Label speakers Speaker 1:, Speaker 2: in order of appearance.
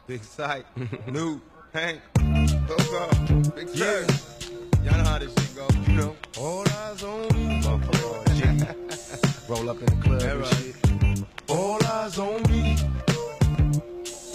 Speaker 1: Big Sight, New, Hank, Coco, Big Sir. Y'all know how this shit go. You know. All eyes on me.
Speaker 2: Motherfucker, Jiggy. Roll up in the club and shit.
Speaker 1: All eyes on me.